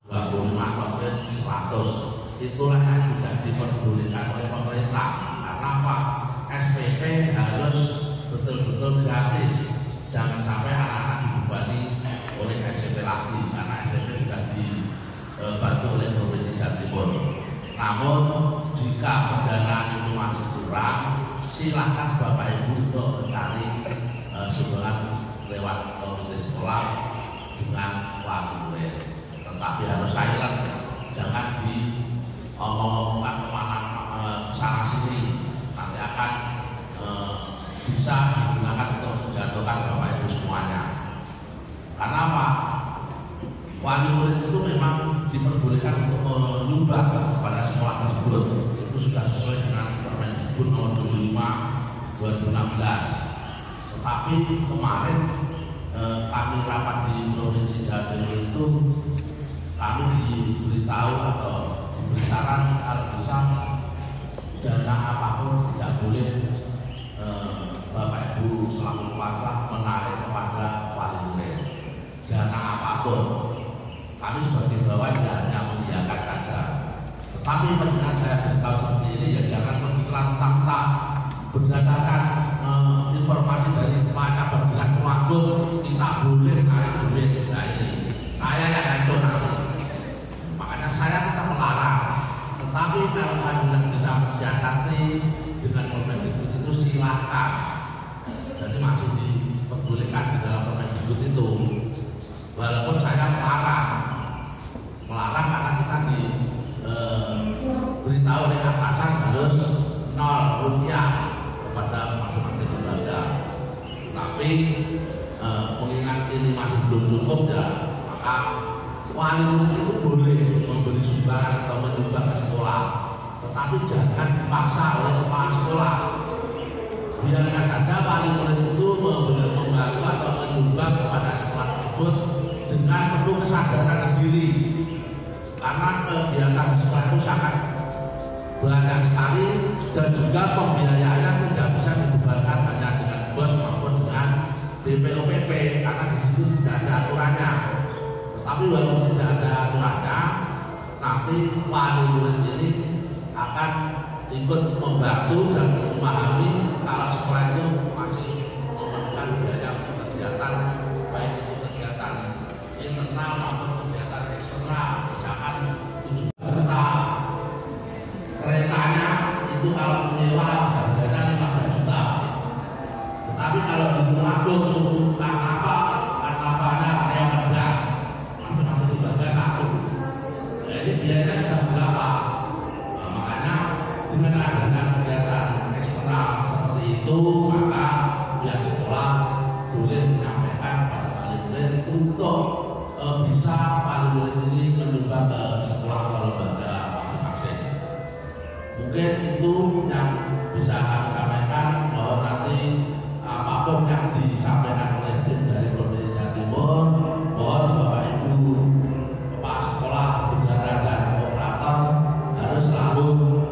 100 itulah yang tidak diperbolehkan oleh pemerintah. Karena apa? SPP harus betul-betul gratis. Jangan sampai anak-anak dibebani oleh SMP lagi, karena SMP sudah dibantu oleh Provinsi Jawa Timur. Namun jika pendanaan itu masih kurang, silakan Bapak Ibu untuk mencari sumbangan lewat komite sekolah dengan wali murid. Tetapi harus silent, jangan diomong-omongkan kemana sana sini, nanti akan bisa digunakan untuk menjatuhkan Bapak Ibu semuanya. Karena apa? Wali murid itu memang diperbolehkan untuk menyumbang kepada sekolah tersebut. Itu sudah sesuai dengan Permendikbud nomor 75 2016. Tetapi kemarin kami rapat di Provinsi Jawa Timur itu, kami diberitahu atau diberi saran kalau bisa dana apapun tidak boleh Bapak Ibu selaku keluarga menarik kepada wali murid. Dana apapun, kami sebagai bawah hanya mengiyakan saja. Tetapi mendengar saya beritahu seperti ini, ya jangan berpikiran tak berdasarkan informasi dari Pak Kabar Keluarga kita boleh narik duit. Nah ini saya yang hancur nanti. Makanya saya tetap melarang. Tetapi kalau Anda bisa mensiasati dengan Permendikbud itu silakan. Jadi masih diperbolehkan di dalam Permendikbud itu. Walaupun saya melarang karena kita diberitahu oleh atasan harus 0 rupiah kepada masing-masing lembaga. Tapi mengingat ini masih belum cukup ya, maka wali murid itu boleh memberi sumbangan atau menyumbang ke sekolah, tetapi jangan dipaksa oleh kepala sekolah. Biarkan saja wali murid itu membantu atau menyumbang kepada sekolah tersebut dengan penuh kesadaran sendiri. Karena kegiatan sekolah itu sangat banyak sekali dan juga pembiayaannya tidak bisa dibebankan hanya dengan bos maupun dengan BPOPP, karena di situ tidak ada aturannya. Tetapi walaupun tidak ada aturannya, nanti wali murid ini akan ikut membantu dan memahami kalau sekolah itu masih memerlukan biaya kegiatan, baik itu kegiatan internal maupun kegiatan eksternal. Misalkan 7 juta keretanya itu kalau menyewa harganya 15 juta. Tetapi kalau dilakukan suku karnavalnya yang rendah, masing-masing lembaga satu. Jadi biayanya sudah berapa? Nah, makanya dengan adanya kegiatan eksternal seperti itu, maka pihak sekolah boleh menyampaikan pada wali murid untuk bisa wali murid ini menyumbang ke sekolah atau lembaga masing-masing. Mungkin itu yang bisa kami sampaikan, bahwa nanti apapun yang disampaikan oleh tim dari Provinsi Jawa Timur, mohon Bapak Ibu kepala sekolah, bendahara dan operator harus selalu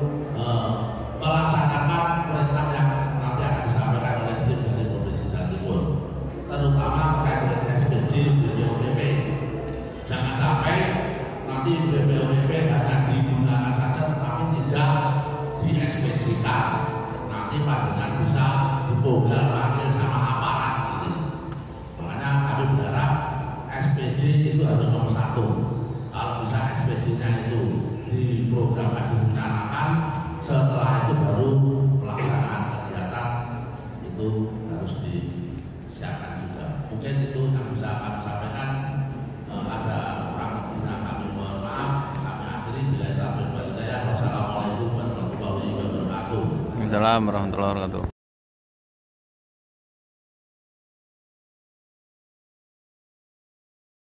melaksanakan perintah yang nanti akan disampaikan oleh tim dari Provinsi Jawa Timur, terutama terkait dengan SPJ, BPOPP. Jangan sampai nanti BPOPP hanya digunakan saja tetapi tidak di SPJ-kan. Nanti pandangan bisa dibongkar lagi sama aparat gitu. Makanya kami berharap SPJ itu harus nomor 1. Kalau bisa SPJ-nya itu diprogramkan, direncanakan, setelah itu baru pelaksanaan kegiatan itu harus disiapkan juga. Mungkin itu yang bisa kami sampaikan. Ada kurang lebihnya kami mohon maaf. Kami akhiri bila itu. Wassalamualaikum warahmatullahi wabarakatuh. Waalaikumsalam warahmatullahi wabarakatuh.